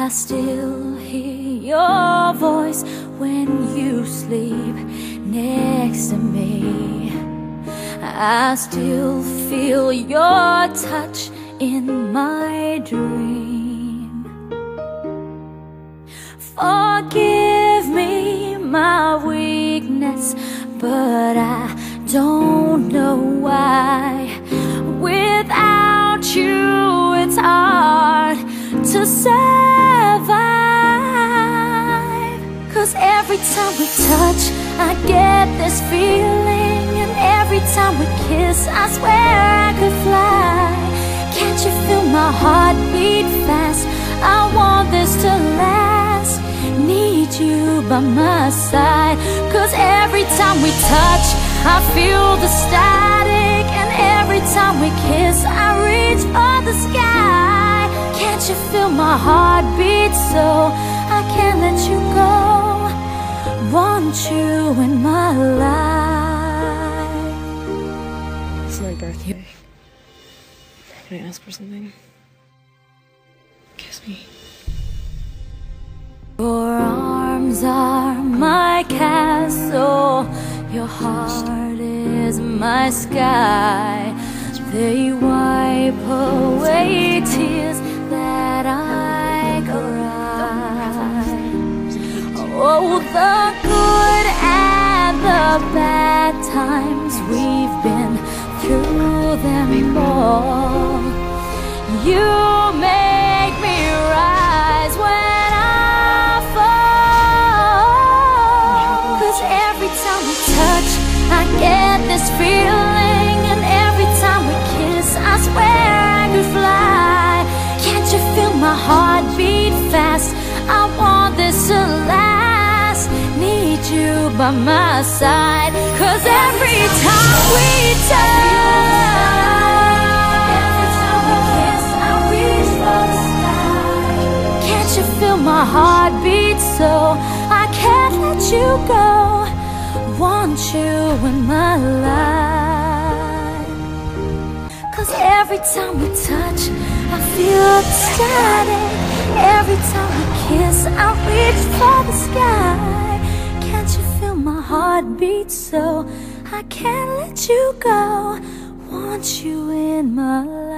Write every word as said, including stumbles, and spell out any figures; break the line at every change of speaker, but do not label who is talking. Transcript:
still hear your voice when you sleep next to me. I still feel your touch in my dream. Forgive me my weakness, but I don't know why. Without you, it's hard to survive. 'Cause every time we touch, I get this feeling, and every time we kiss, I swear I could fly. Can't you feel my heart beat fast? I want this to last. Need you by my side. 'Cause every time we touch, I feel the static, and every time we kiss, I reach for the sky. Can't you feel my heart beat so I can't let you go? Want you in my life.
It's my birthday. Can I ask for something? Kiss me.
Your arms are my castle, your heart is my sky. They wipe away tears that I cry. Oh, the good and the bad times, we've been through them all. You make me rise when I fall. 'Cause every time we touch, I get this feeling, and every time we kiss, I swear I could fly. Can't you feel my heart beat fast? I want this to last. Need you by my side. 'Cause every time we touch, every time we kiss, I reach for the sky. Can't you feel my heart beat so I can't let you go? Want you in my life. 'Cause every time we touch, I feel the static. Every time we kiss, I reach for the sky. Can't you feel my heart beat so I can't let you go? Want you in my life.